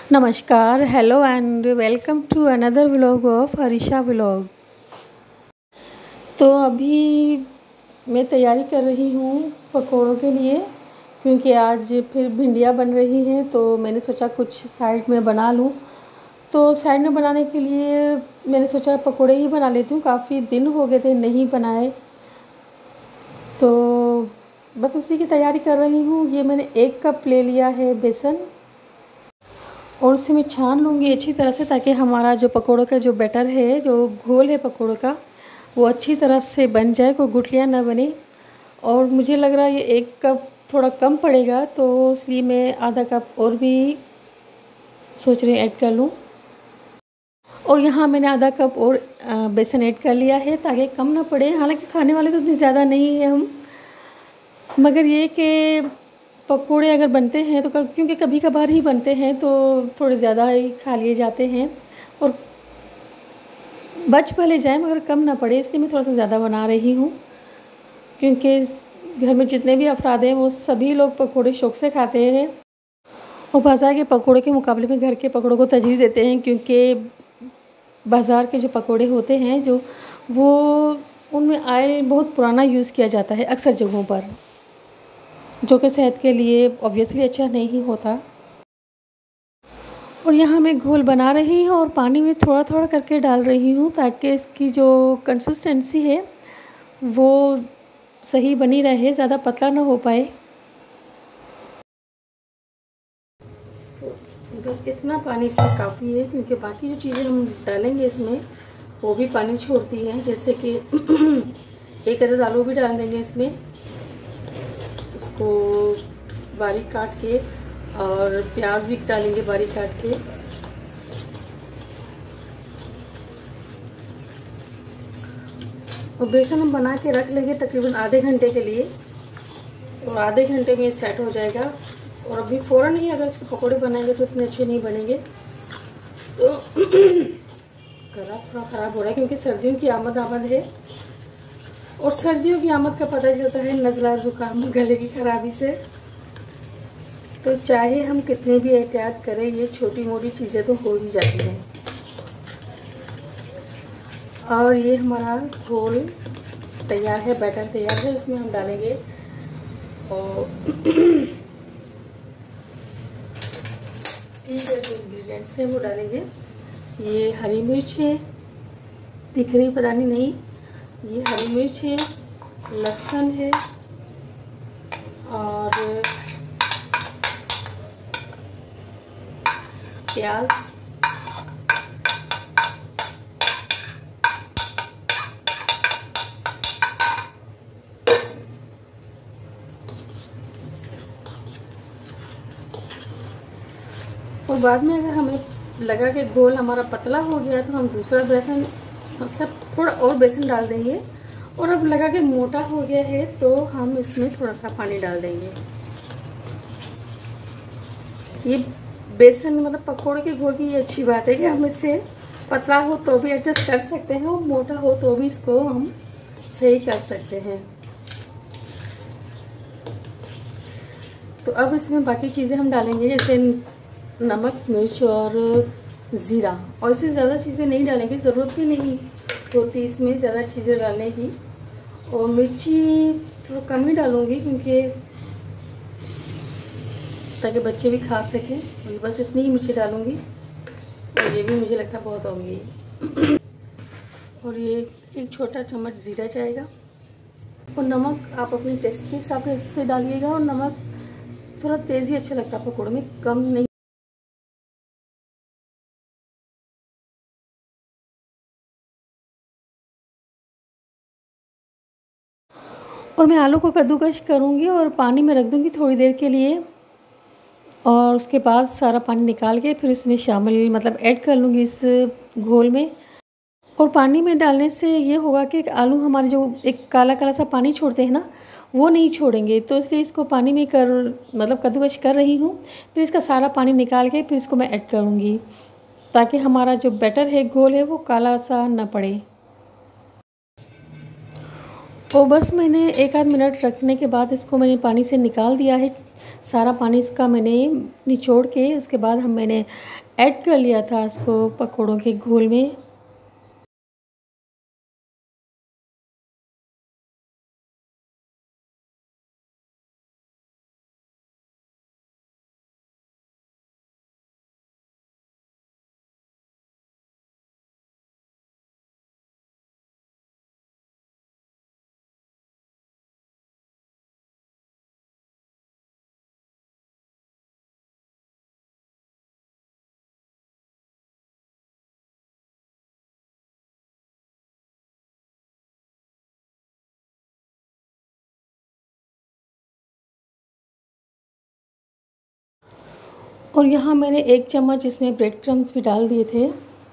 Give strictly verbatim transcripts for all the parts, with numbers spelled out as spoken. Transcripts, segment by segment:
नमस्कार, hello and welcome to another vlog of Harisha vlog. तो अभी मैं तैयारी कर रही हूँ पकोड़ों के लिए, क्योंकि आज फिर भिंडियाँ बन रही हैं तो मैंने सोचा कुछ साइड में बना लूँ। तो साइड में बनाने के लिए मैंने सोचा पकोड़े ही बना लेती हूँ, काफ़ी दिन हो गए थे नहीं बनाए, तो बस उसी की तैयारी कर रही हूँ। ये मैंने एक कप ले लिया है बेसन और उसे मैं छान लूँगी अच्छी तरह से, ताकि हमारा जो पकोड़ों का जो बैटर है, जो घोल है पकोड़ों का, वो अच्छी तरह से बन जाए, कोई गुठलियाँ ना बने। और मुझे लग रहा है ये एक कप थोड़ा कम पड़ेगा, तो इसलिए मैं आधा कप और भी सोच रही ऐड कर लूँ। और यहाँ मैंने आधा कप और बेसन ऐड कर लिया है ताकि कम ना पड़े। हालांकि खाने वाले तो इतने ज़्यादा नहीं है हम, मगर ये कि पकोड़े अगर बनते हैं तो क्योंकि कभी कभार ही बनते हैं तो थोड़े ज़्यादा ही खा लिए जाते हैं, और बच भले जाए मगर कम ना पड़े, इसलिए मैं थोड़ा सा ज़्यादा बना रही हूँ। क्योंकि घर में जितने भी अफराद हैं वो सभी लोग पकोड़े शौक़ से खाते हैं, और बाज़ार के पकोड़े के मुकाबले में घर के पकोड़ों को तरजीह देते हैं, क्योंकि बाज़ार के जो पकोड़े होते हैं जो वो उनमें ऑयल बहुत पुराना यूज़ किया जाता है अक्सर जगहों पर, जो कि सेहत के लिए ऑब्वियसली अच्छा नहीं होता। और यहाँ मैं घोल बना रही हूँ और पानी में थोड़ा थोड़ा करके डाल रही हूँ, ताकि इसकी जो कंसिस्टेंसी है वो सही बनी रहे, ज़्यादा पतला ना हो पाए। तो बस इतना पानी इसमें काफ़ी है, क्योंकि बाकी जो चीज़ें हम डालेंगे इसमें वो भी पानी छोड़ती हैं। जैसे कि एक अदद आलू भी डाल देंगे इसमें, उसको बारीक काट के, और प्याज भी डालेंगे बारीक काट के। और बेसन हम बना के रख लेंगे तकरीबन आधे घंटे के लिए, और आधे घंटे में सेट हो जाएगा। और अभी फ़ौरन ही अगर इसके पकोड़े बनाएंगे तो इतने अच्छे नहीं बनेंगे। तो गला थोड़ा ख़राब हो रहा है क्योंकि सर्दियों की आमद आमद है, और सर्दियों की आमद का पता चलता है नज़ला, ज़ुकाम, गले की खराबी से। तो चाहे हम कितने भी एहतियात करें, ये छोटी मोटी चीज़ें तो हो ही जाती हैं। और ये हमारा घोल तैयार है, बैटर तैयार है। इसमें हम डालेंगे और ठीक है, जो इंग्रेडिएंट्स हैं वो डालेंगे। ये हरी मिर्च है, दिख रही पता नहीं नहीं ये हरी मिर्च है, लहसुन है, और प्याज, और बाद में अगर हमें लगा कि घोल हमारा पतला हो गया तो हम दूसरा बेसन, मतलब थोड़ा और बेसन डाल देंगे। और अब लगा कि मोटा हो गया है तो हम इसमें थोड़ा सा पानी डाल देंगे। ये बेसन मतलब पकोड़े के घोल की ये अच्छी बात है कि हम इससे पतला हो तो भी एडजस्ट कर सकते हैं, और मोटा हो तो भी इसको हम सही कर सकते हैं। तो अब इसमें बाकी चीज़ें हम डालेंगे, जैसे नमक, मिर्च और ज़ीरा। और इससे ज़्यादा चीज़ें नहीं डालेंगे, ज़रूरत भी नहीं होती इसमें ज़्यादा चीज़ें डालने की। और मिर्ची तो कम ही डालूँगी, क्योंकि ताकि बच्चे भी खा सकें, और बस इतनी ही मिर्ची डालूँगी, और ये भी मुझे लगता बहुत होंगी। और ये एक छोटा चम्मच ज़ीरा जाएगा। और नमक आप अपने टेस्ट के हिसाब से डालिएगा, और नमक थोड़ा तेज़ ही अच्छा लगता है पकौड़े में, कम नहीं। और मैं आलू को कद्दूकस करूँगी और पानी में रख दूँगी थोड़ी देर के लिए, और उसके बाद सारा पानी निकाल के फिर उसमें शामिल मतलब ऐड कर लूँगी इस घोल में। और पानी में डालने से ये होगा कि आलू हमारे जो एक काला काला सा पानी छोड़ते हैं ना, वो नहीं छोड़ेंगे। तो इसलिए इसको पानी में कर मतलब कद्दूकस कर रही हूँ, फिर इसका सारा पानी निकाल के फिर इसको मैं ऐड करूँगी, ताकि हमारा जो बैटर है, घोल है, वो काला सा ना पड़े। तो बस मैंने एक आध मिनट रखने के बाद इसको मैंने पानी से निकाल दिया है। सारा पानी इसका मैंने निचोड़ के उसके बाद हम मैंने ऐड कर लिया था इसको पकोड़ों के घोल में। और यहाँ मैंने एक चम्मच इसमें ब्रेड क्रम्स भी डाल दिए थे,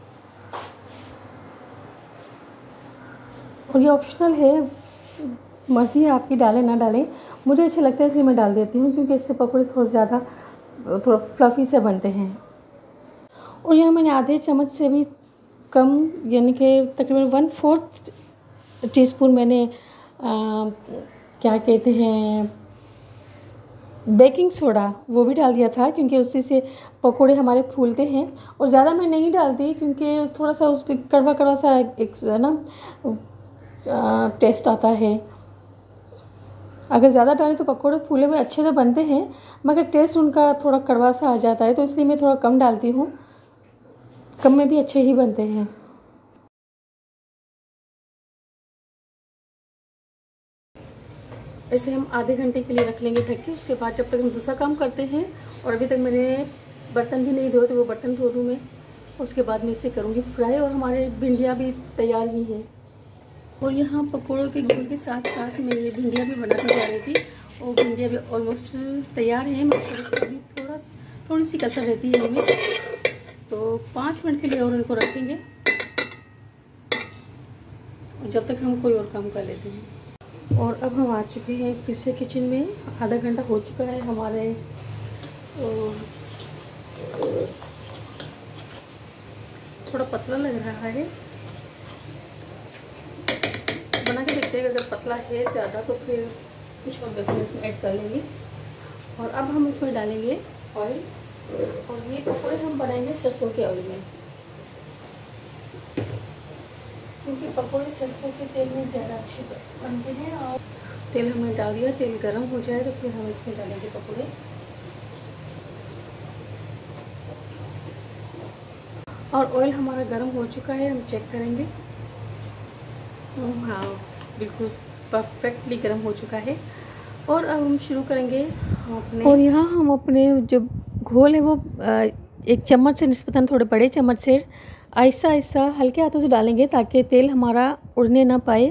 और ये ऑप्शनल है, मर्ज़ी है आपकी, डालें ना डालें। मुझे अच्छे लगता है इसलिए मैं डाल देती हूँ, क्योंकि इससे पकौड़े थोड़ा ज़्यादा थोड़ा फ्लफ़ी से बनते हैं। और यहाँ मैंने आधे चम्मच से भी कम, यानी कि तकरीबन वन फोर्थ टीस्पून मैंने आ, क्या कहते हैं बेकिंग सोडा, वो भी डाल दिया था, क्योंकि उसी से पकोड़े हमारे फूलते हैं। और ज़्यादा मैं नहीं डालती, क्योंकि थोड़ा सा उस पर कड़वा कड़वा सा एक है ना टेस्ट आता है। अगर ज़्यादा डालें तो पकोड़े फूले हुए अच्छे तो बनते हैं, मगर टेस्ट उनका थोड़ा कड़वा सा आ जाता है, तो इसलिए मैं थोड़ा कम डालती हूँ। कम में भी अच्छे ही बनते हैं। ऐसे हम आधे घंटे के लिए रख लेंगे ढक के। उसके बाद जब तक हम दूसरा काम करते हैं, और अभी तक मैंने बर्तन भी नहीं धोए, तो वो बर्तन धो लूँ मैं। उसके बाद मैं इसे करूँगी फ्राई, और हमारे भिंडियाँ भी तैयार ही हैं। और यहाँ पकोड़ों के घोल के साथ साथ मैं ये भिंडियाँ भी बनाने जा रही थी, और भिंडियाँ भी ऑलमोस्ट तैयार हैं। मतलब अभी थोड़ा थोड़ी सी कसर रहती है इनमें, तो पाँच मिनट के लिए और इनको रखेंगे, जब तक हम कोई और काम कर लेते हैं। और अब हम आ चुके हैं फिर से किचन में। आधा घंटा हो चुका है हमारे, थोड़ा पतला लग रहा है, बना के देखते हैं। अगर पतला है ज़्यादा तो फिर कुछ और बेसन इसमें ऐड कर लेंगे। और अब हम इसमें डालेंगे ऑयल, और ये पकौड़े हम बनाएंगे सरसों के ऑयल में, क्योंकि पकौड़े सरसों के तेल में ज़्यादा अच्छे बनते हैं। और तेल हमने डाल दिया, तेल गर्म हो जाए तो फिर हम इसमें डालेंगे पकौड़े। और ऑयल हमारा गर्म हो चुका है, हम चेक करेंगे। हाँ, बिल्कुल परफेक्टली गर्म हो चुका है। और अब हम शुरू करेंगे अपने, और यहाँ हम अपने जो घोल है वो एक चम्मच से निस्बतन थोड़े बड़े चम्मच से आहिस्ता आहिस्ता हल्के हाथों से डालेंगे, ताकि तेल हमारा उड़ने ना पाए।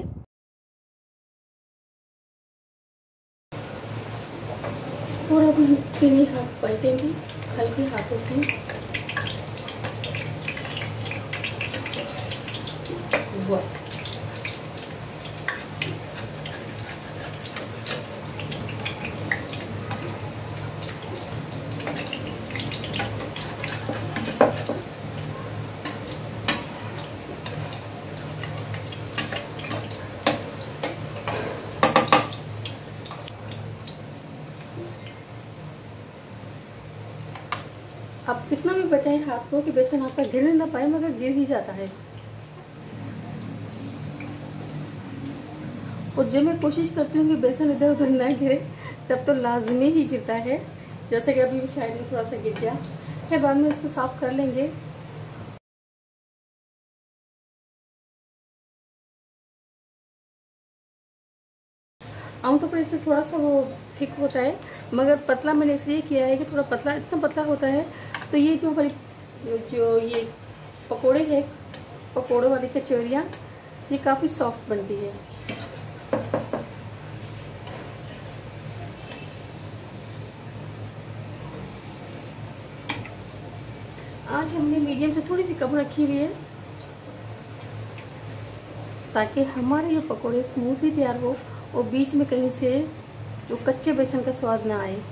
और अब हम फिर ये हाथ पलटेंगे हल्के हाथों से। वाह, आप कितना भी बचाएं हाथ को कि बेसन आपका गिरने ना पाए, मगर गिर ही जाता है। और जब मैं कोशिश करती हूँ कि बेसन इधर उधर ना गिरे, तब तो लाजमी ही गिरता है, जैसे कि अभी भी साइड में थोड़ा सा गिर गया। फिर बाद में इसको साफ कर लेंगे। आमतौर पर इससे थोड़ा सा वो थिक होता है, मगर पतला मैंने इसलिए किया है कि थोड़ा पतला, इतना पतला होता है तो ये जो हमारी जो ये पकोड़े हैं, पकोड़ों वाली कचौरियाँ, ये काफ़ी सॉफ्ट बनती है। आज हमने मीडियम से थोड़ी सी कम रखी हुई है, ताकि हमारे ये पकोड़े स्मूथली तैयार हो और बीच में कहीं से जो कच्चे बेसन का स्वाद ना आए।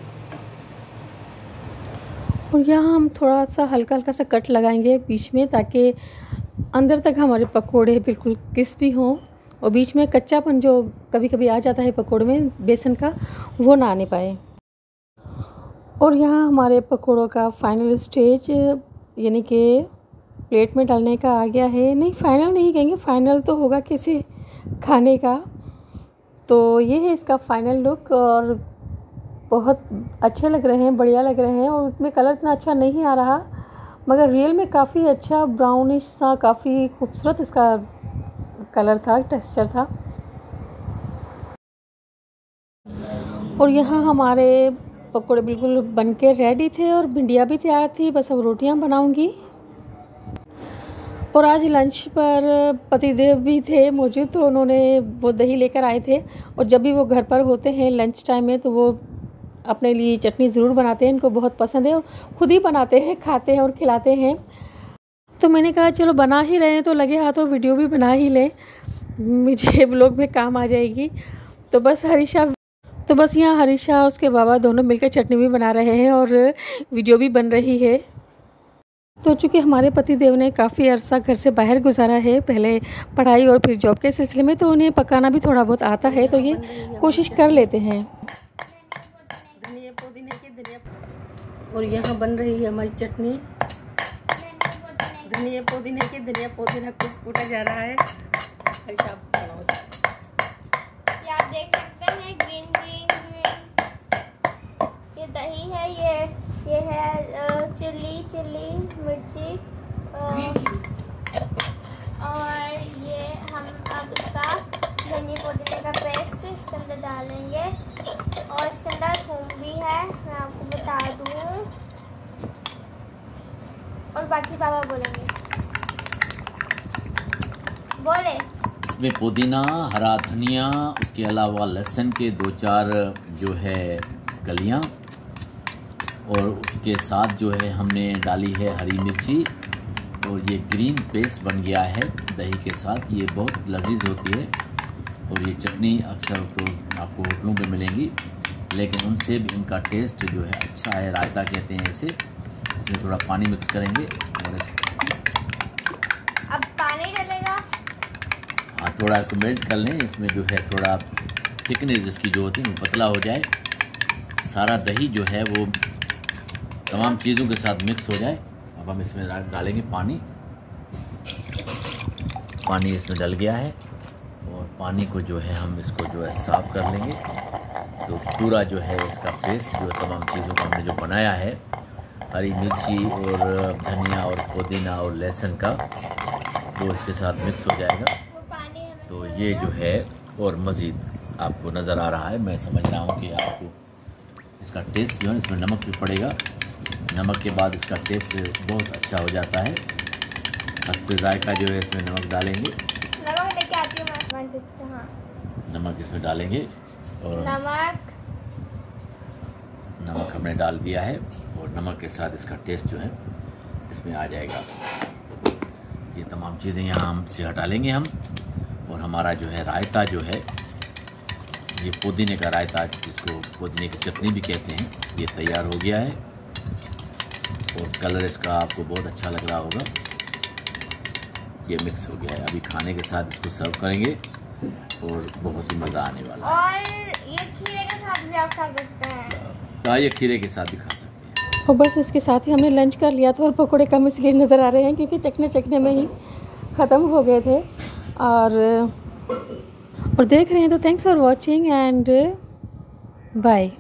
और यहाँ हम थोड़ा सा हल्का हल्का सा कट लगाएंगे बीच में, ताकि अंदर तक हमारे पकोड़े बिल्कुल क्रिस्पी हों, और बीच में कच्चापन जो कभी कभी आ जाता है पकोड़े में बेसन का, वो ना आने पाए। और यहाँ हमारे पकोड़ों का फाइनल स्टेज यानी कि प्लेट में डालने का आ गया है। नहीं, फाइनल नहीं कहेंगे, फाइनल तो होगा किसी खाने का। तो ये है इसका फाइनल लुक और बहुत अच्छे लग रहे हैं, बढ़िया लग रहे हैं। और उसमें कलर इतना अच्छा नहीं आ रहा, मगर रियल में काफ़ी अच्छा ब्राउनिश सा, काफ़ी खूबसूरत इसका कलर था, टेक्सचर था। और यहाँ हमारे पकोड़े बिल्कुल बनके रेडी थे और भिंडियाँ भी तैयार थी, बस अब रोटियाँ बनाऊंगी। और आज लंच पर पतिदेव भी थे मौजूद, तो उन्होंने वो दही लेकर आए थे। और जब भी वो घर पर होते हैं लंच टाइम में तो वो अपने लिए चटनी ज़रूर बनाते हैं, इनको बहुत पसंद है और ख़ुद ही बनाते हैं, खाते हैं और खिलाते हैं। तो मैंने कहा चलो बना ही रहे हैं तो लगे हाथों वीडियो भी बना ही लें, मुझे व्लॉग में काम आ जाएगी। तो बस हरीशा तो बस यहाँ हरीशा और उसके बाबा दोनों मिलकर चटनी भी बना रहे हैं और वीडियो भी बन रही है। तो चूँकि हमारे पति देव ने काफ़ी अरसा घर से बाहर गुजारा है, पहले पढ़ाई और फिर जॉब के सिलसिले में, तो उन्हें पकाना भी थोड़ा बहुत आता है, तो ये कोशिश कर लेते हैं। धनिया पुदीने की धनिया और यहाँ बन रही है हमारी चटनी। धनिया पुदीने की धनिया पुदीना कूटा जा रहा है। हरीशा बनाओ। ये आप देख सकते हैं ग्रीन ग्रीन ग्रीन, ये दही है, ये ये है चिल्ली चिल्ली मिर्ची, और ये हम अब इसका धनिया पुदीने का पेस्ट इसके अंदर डालेंगे और इसके अंदर थूम भी है, मैं आपको बता दूँ। और बाकी बाबा बोलेंगे, बोले। इसमें पुदीना, हरा धनिया, उसके अलावा लहसुन के दो चार जो है कलियां, और उसके साथ जो है हमने डाली है हरी मिर्ची, और ये ग्रीन पेस्ट बन गया है दही के साथ। ये बहुत लजीज होती है और ये चटनी अक्सर तो आपको होटलों पे मिलेंगी, लेकिन उनसे भी इनका टेस्ट जो है अच्छा है। रायता कहते हैं इसे। इसमें थोड़ा पानी मिक्स करेंगे और अब पानी डालेगा। हाँ, थोड़ा इसको मेल्ट कर लें। इसमें जो है थोड़ा थिकनेस इसकी जो होती है वो पतला हो जाए, सारा दही जो है वो तमाम चीज़ों के साथ मिक्स हो जाए। अब हम इसमें डालेंगे पानी। पानी इसमें डल गया है और पानी को जो है हम इसको जो है साफ़ कर लेंगे। तो पूरा जो है इसका पेस्ट जो तमाम चीज़ों का हमने जो बनाया है, हरी मिर्ची और धनिया और पुदीना और लहसुन का, वो इसके साथ मिक्स हो जाएगा। तो ये जो है और मज़ीद आपको नज़र आ रहा है, मैं समझ रहा हूँ कि आपको इसका टेस्ट जो है, इसमें नमक भी पड़ेगा। नमक के बाद इसका टेस्ट बहुत अच्छा हो जाता है। हस्बे जायका जो है इसमें नमक डालेंगे। नमक लेके आती हूँ मैं। हाँ, नमक इसमें डालेंगे और नमक नमक हमने डाल दिया है और नमक के साथ इसका टेस्ट जो है इसमें आ जाएगा। ये तमाम चीज़ें यहाँ हम से हटा लेंगे हम। और हमारा जो है रायता जो है, ये पुदीने का रायता, जिसको पुदीने की चटनी भी कहते हैं, ये तैयार हो गया है। और कलर इसका आपको बहुत अच्छा लग रहा होगा। ये मिक्स हो गया है। अभी खाने के साथ इसको सर्व करेंगे और बहुत ही मज़ा आने वाला है। और ये खीरे के साथ भी आप खा सकते हैं। हाँ, ये खीरे के साथ भी खा सकते हैं। और बस इसके साथ ही हमने लंच कर लिया था और पकोड़े कम इसलिए नज़र आ रहे हैं क्योंकि चखने चखने में ही ख़त्म हो गए थे। और और देख रहे हैं तो thanks for watching and bye.